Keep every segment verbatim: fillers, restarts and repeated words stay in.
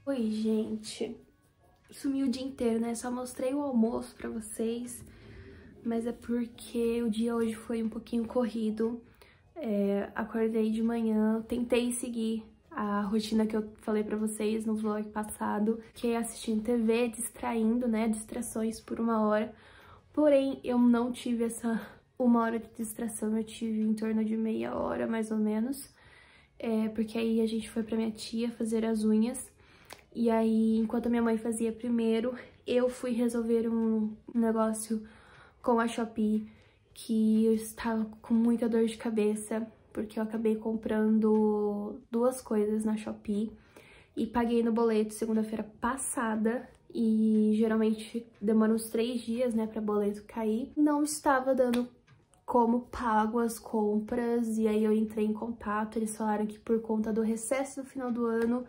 Oi, gente. Sumi o dia inteiro, né? Só mostrei o almoço pra vocês, mas é porque o dia hoje foi um pouquinho corrido. É, acordei de manhã, tentei seguir a rotina que eu falei pra vocês no vlog passado, que é assistindo T V, distraindo, né? Distrações por uma hora. Porém, eu não tive essa uma hora de distração, eu tive em torno de meia hora, mais ou menos. É, porque aí a gente foi pra minha tia fazer as unhas. E aí, enquanto minha mãe fazia primeiro, eu fui resolver um negócio com a Shopee, que eu estava com muita dor de cabeça, porque eu acabei comprando duas coisas na Shopee e paguei no boleto segunda-feira passada, e geralmente demora uns três dias, né, pra boleto cair. Não estava dando como pago as compras, e aí eu entrei em contato, eles falaram que por conta do recesso do final do ano,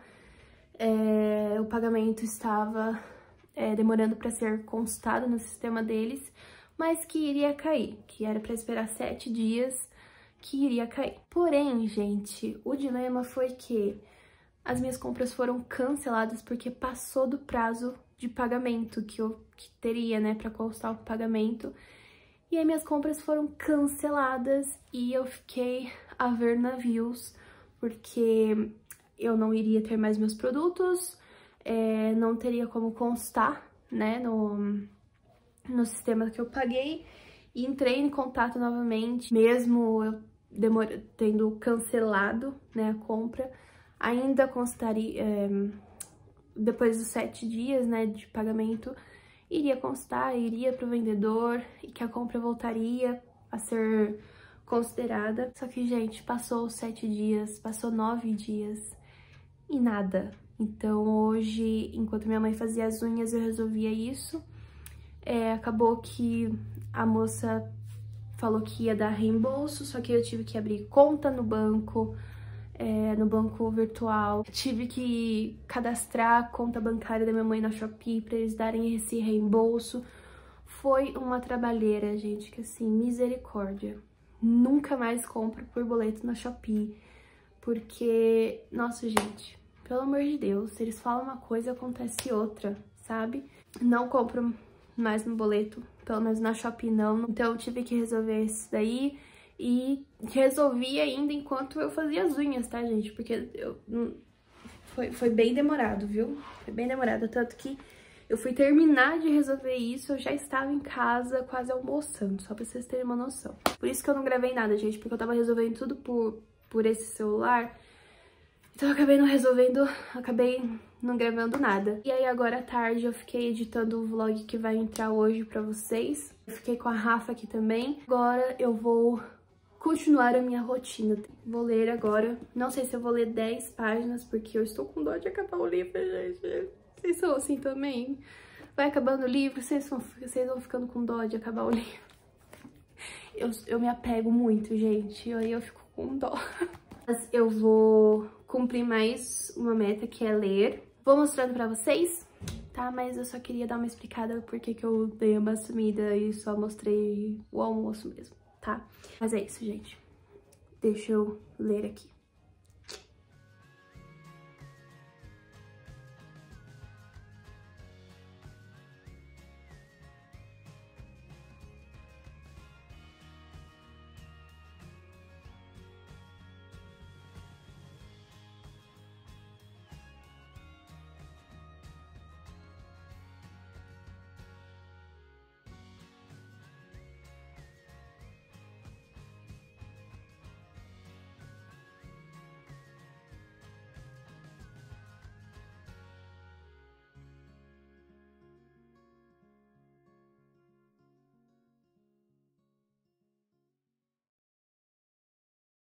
É, o pagamento estava é, demorando para ser constado no sistema deles, mas que iria cair, que era para esperar sete dias que iria cair. Porém, gente, o dilema foi que as minhas compras foram canceladas porque passou do prazo de pagamento que eu que teria, né, para constar o pagamento. E aí minhas compras foram canceladas e eu fiquei a ver navios, porque eu não iria ter mais meus produtos, é, não teria como constar, né, no, no sistema que eu paguei. E entrei em contato novamente, mesmo eu demor tendo cancelado, né, a compra, ainda constaria, é, depois dos sete dias, né, de pagamento, iria constar, iria para o vendedor e que a compra voltaria a ser considerada. Só que, gente, passou os sete dias, passou nove dias e nada. Então hoje, enquanto minha mãe fazia as unhas, eu resolvia isso. É, acabou que a moça falou que ia dar reembolso, só que eu tive que abrir conta no banco, é, no banco virtual. Tive que cadastrar a conta bancária da minha mãe na Shopee para eles darem esse reembolso. Foi uma trabalheira, gente, que assim, misericórdia. Nunca mais compro por boleto na Shopee, porque, nossa, gente, pelo amor de Deus, eles falam uma coisa, acontece outra, sabe? Não compro mais no boleto, pelo menos na Shopee não. Então eu tive que resolver isso daí e resolvi ainda enquanto eu fazia as unhas, tá, gente? Porque eu, foi, foi bem demorado, viu? Foi bem demorado, tanto que eu fui terminar de resolver isso, eu já estava em casa quase almoçando, só pra vocês terem uma noção. Por isso que eu não gravei nada, gente, porque eu tava resolvendo tudo por, por esse celular. Então eu acabei não resolvendo, acabei não gravando nada. E aí agora à tarde eu fiquei editando o vlog que vai entrar hoje pra vocês. Eu fiquei com a Rafa aqui também. Agora eu vou continuar a minha rotina. Vou ler agora. Não sei se eu vou ler dez páginas, porque eu estou com dó de acabar o livro, gente. Vocês são assim também? Vai acabando o livro, vocês vão, vocês vão ficando com dó de acabar o livro. Eu, eu me apego muito, gente. E aí eu fico com dó. Mas eu vou cumprir mais uma meta, que é ler. Vou mostrando pra vocês, tá? Mas eu só queria dar uma explicada porque que eu dei uma sumida e só mostrei o almoço mesmo, tá? Mas é isso, gente. Deixa eu ler aqui.